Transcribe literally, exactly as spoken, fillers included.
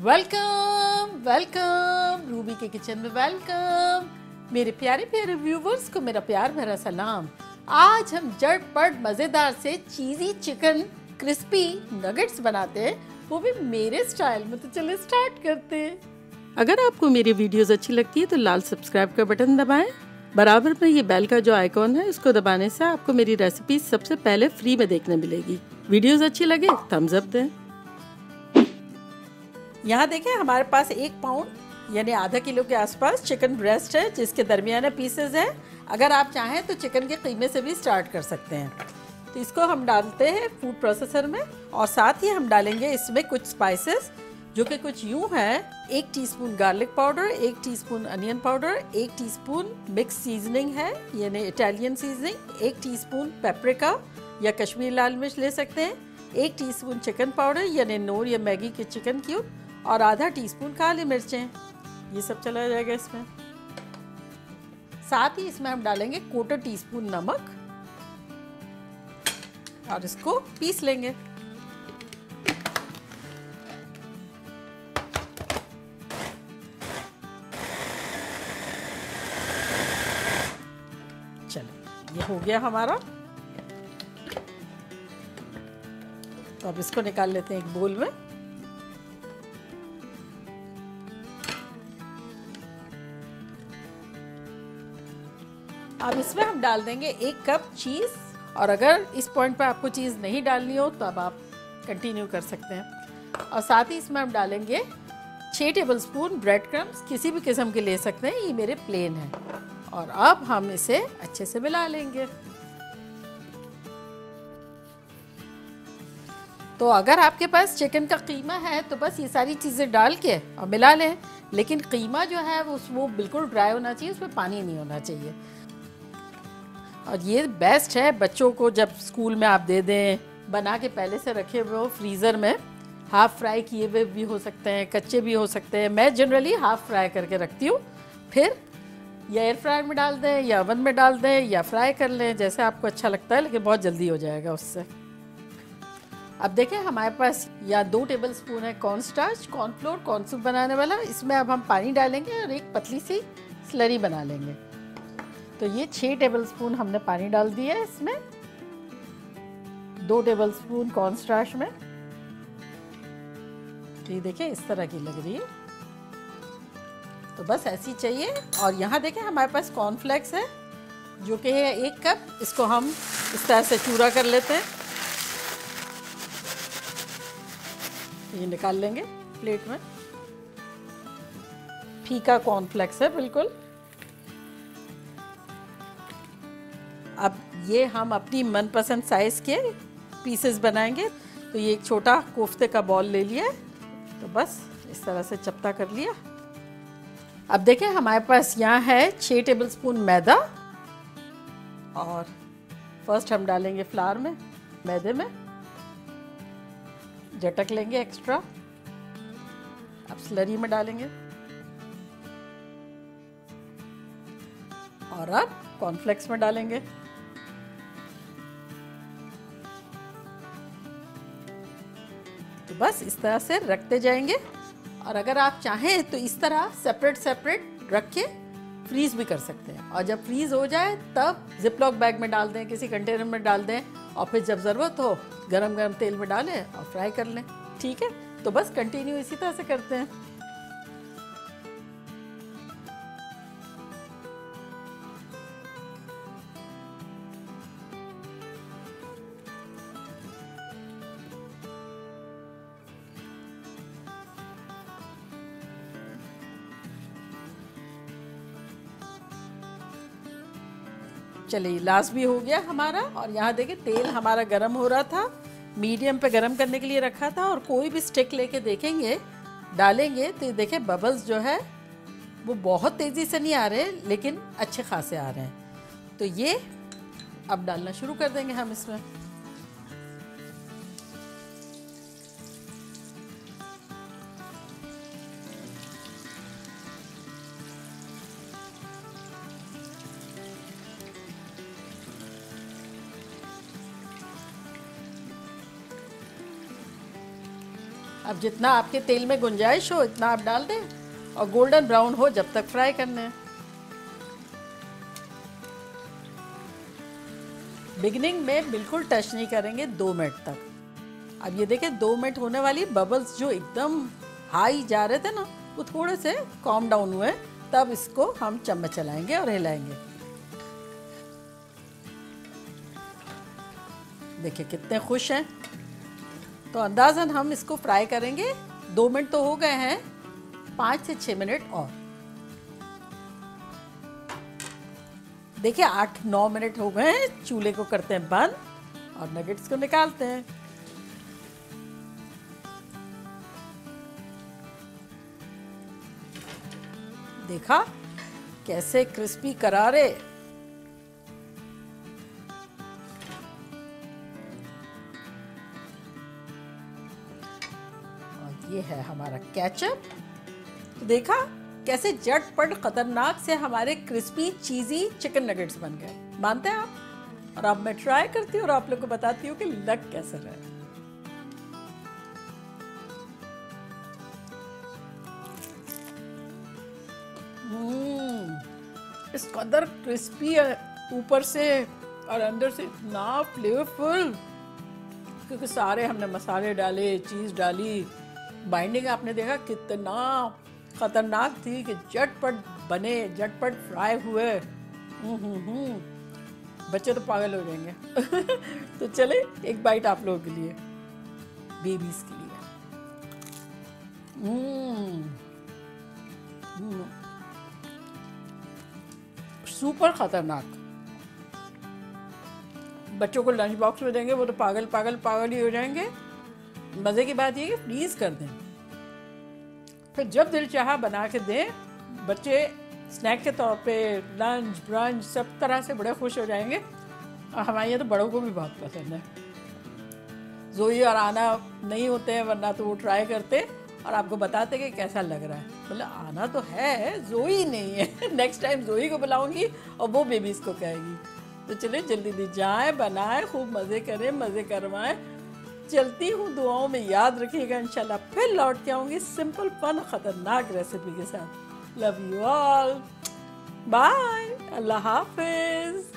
Welcome welcome Ruby के kitchen में welcome. मेरे प्यारे प्यारे व्यूवर्स को मेरा प्यार भरा सलाम। आज हम झटपट मज़ेदार से चीज़ी चिकन क्रिस्पी नगेट्स बनाते हैं, वो भी मेरे स्टाइल में। तो चलिए स्टार्ट करते हैं। अगर आपको मेरी वीडियोस अच्छी लगती है तो लाल सब्सक्राइब का बटन दबाएं। बराबर में ये बेल का जो आइकॉन है इसको दबाने से आपको मेरी रेसिपी सबसे पहले फ्री में देखने मिलेगी। वीडियोस अच्छी लगे थम्स अप दें। यहाँ देखें हमारे पास एक पाउंड यानी आधा किलो के आसपास चिकन ब्रेस्ट है, जिसके दरमियाना पीसेस हैं। अगर आप चाहें तो चिकन के कीमे से भी स्टार्ट कर सकते हैं। तो इसको हम डालते हैं फूड प्रोसेसर में और साथ ही हम डालेंगे इसमें कुछ स्पाइसेस जो कि कुछ यूँ हैं। एक टीस्पून गार्लिक पाउडर, एक टीस्पून अनियन पाउडर, एक टीस्पून मिक्स सीजनिंग है यानी इटालियन सीजनिंग, एक टीस्पून पेपरिका या कश्मीरी लाल मिर्च ले सकते हैं, एक टीस्पून चिकन पाउडर यानी नोर या मैगी के चिकन क्यूब और आधा टीस्पून काली मिर्चें। ये सब चला जाएगा इसमें। साथ ही इसमें हम डालेंगे क्वार्टर टीस्पून नमक और इसको पीस लेंगे। चलो ये हो गया हमारा। तो अब इसको निकाल लेते हैं एक बोल में। अब इसमें हम डाल देंगे एक कप चीज़, और अगर इस पॉइंट पर आपको चीज़ नहीं डालनी हो तो अब आप कंटिन्यू कर सकते हैं। और साथ ही इसमें हम डालेंगे छः टेबलस्पून ब्रेड क्रम्स, किसी भी किस्म के ले सकते हैं, ये मेरे प्लेन है। और अब हम इसे अच्छे से मिला लेंगे। तो अगर आपके पास चिकन का कीमा है तो बस ये सारी चीज़ें डाल के और मिला लें, लेकिन कीमा जो है वो वो बिल्कुल ड्राई होना चाहिए, उसमें पानी नहीं होना चाहिए। और ये बेस्ट है बच्चों को जब स्कूल में आप दे दें, बना के पहले से रखे हुए हो फ्रीज़र में। हाफ़ फ्राई किए हुए भी हो सकते हैं, कच्चे भी हो सकते हैं। मैं जनरली हाफ़ फ्राई करके रखती हूँ, फिर या एयर फ्रायर में डाल दें या ओवन में डाल दें या फ्राई कर लें, जैसे आपको अच्छा लगता है, लेकिन बहुत जल्दी हो जाएगा उससे। अब देखें हमारे पास या दो टेबल स्पून है cornstarch, cornflour, corn soup बनाने वाला। इसमें अब हम पानी डालेंगे और एक पतली सी स्लरी बना लेंगे। तो ये छः टेबलस्पून हमने पानी डाल दिया है इसमें, दो टेबलस्पून कॉर्न स्टार्च में। तो ये देखें इस तरह की लग रही है, तो बस ऐसी चाहिए। और यहाँ देखें हमारे पास कॉर्नफ्लेक्स है जो कि है एक कप। इसको हम इस तरह से चूरा कर लेते हैं। ये निकाल लेंगे प्लेट में। फीका कॉर्नफ्लेक्स है बिल्कुल। अब ये हम अपनी मनपसंद साइज़ के पीसेस बनाएंगे। तो ये एक छोटा कोफ्ते का बॉल ले लिया, तो बस इस तरह से चपटा कर लिया। अब देखें हमारे पास यहाँ है छः टेबलस्पून मैदा, और फर्स्ट हम डालेंगे फ्लावर में, मैदे में झटक लेंगे एक्स्ट्रा। अब स्लरी में डालेंगे और अब कॉर्नफ्लेक्स में डालेंगे। तो बस इस तरह से रखते जाएंगे। और अगर आप चाहें तो इस तरह सेपरेट सेपरेट रख के फ्रीज भी कर सकते हैं। और जब फ्रीज हो जाए तब जिपलॉक बैग में डाल दें, किसी कंटेनर में डाल दें, और फिर जब ज़रूरत हो गरम गरम तेल में डालें और फ्राई कर लें। ठीक है, तो बस कंटिन्यू इसी तरह से करते हैं। चलिए लास्ट भी हो गया हमारा। और यहाँ देखिए तेल हमारा गरम हो रहा था, मीडियम पे गरम करने के लिए रखा था। और कोई भी स्टिक लेके देखेंगे, डालेंगे तो देखिए बबल्स जो है वो बहुत तेज़ी से नहीं आ रहे, लेकिन अच्छे खासे आ रहे हैं। तो ये अब डालना शुरू कर देंगे हम इसमें। अब जितना आपके तेल में गुंजाइश हो इतना आप डाल दें और गोल्डन ब्राउन हो जब तक फ्राई करने हैं। बिगिनिंग में बिल्कुल टच नहीं करेंगे दो मिनट तक। अब ये देखें दो मिनट होने वाली, बबल्स जो एकदम हाई जा रहे थे ना वो थोड़े से कॉम डाउन हुए, तब इसको हम चम्मच चलाएंगे और हिलाएंगे। देखिए कितने खुश हैं। तो अंदाज़न हम इसको फ्राई करेंगे, दो मिनट तो हो गए हैं, पाँच से छः मिनट और। देखिए आठ नौ मिनट हो गए हैं, चूल्हे को करते हैं बंद और नगेट्स को निकालते हैं। देखा कैसे क्रिस्पी करारे। और ये है हमारा केचप। तो देखा कैसे झटपट खतरनाक से हमारे क्रिस्पी चीजी चिकन नगेट्स बन गए। मानते हैं आप? और अब मैं ट्राई करती हूँ और आप लोग को बताती हूँ कि लग कैसे रहे। इस कदर क्रिस्पी है ऊपर से और अंदर से इतना फ्लेवरफुल, क्योंकि सारे हमने मसाले डाले, चीज़ डाली। बाइंडिंग आपने देखा कितना खतरनाक थी कि झटपट बने, झटपट फ्राई हुए। हम्म बच्चे तो पागल हो जाएंगे। तो चले एक बाइट आप लोगों के लिए, बेबीज के लिए। हम्म सुपर खतरनाक। बच्चों को लंच बॉक्स में देंगे वो तो पागल पागल पागल ही हो जाएंगे। मज़े की बात ये कि फ्रीज कर दें, फिर जब दिल चाहा बना के दें। बच्चे स्नैक के तौर पे लंच ब्रंच सब तरह से बड़े खुश हो जाएंगे। और हमारे यहाँ तो बड़ों को भी बहुत पसंद है। जोई और आना नहीं होते हैं, वरना तो वो ट्राई करते और आपको बताते कि कैसा लग रहा है। मतलब आना तो है, जोई नहीं है। नेक्स्ट टाइम जोई को बुलाऊंगी और वो बेबीज को कहेगी। तो चलिए जल्दी जल्दी जाएं, बनाएं, खूब मज़े करें, मज़े करवाएं। चलती हूँ, दुआओं में याद रखिएगा। इंशाल्लाह फिर लौट के आऊँगी सिंपल फन खतरनाक रेसिपी के साथ। Love you all, bye, Allah Hafiz.